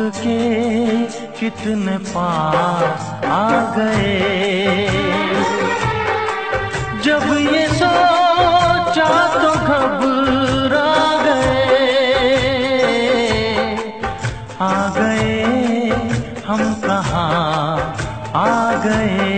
के कितने पास आ गए। जब ये सोचा तो घबरा गए हम कहाँ आ गए।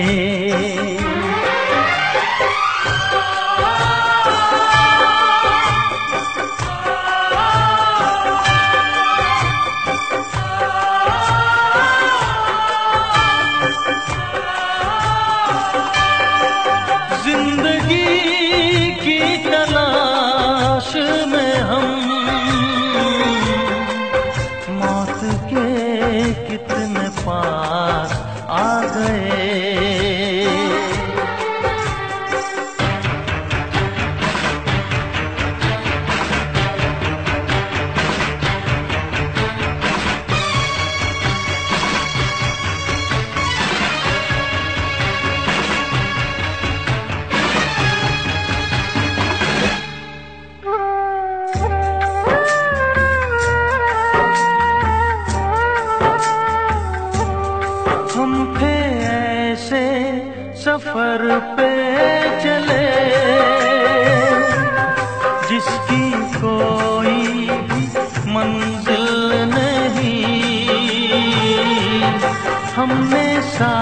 कितने पास आ गए। हम थे ऐसे सफर पे चले जिसकी कोई मंजिल नहीं। हमने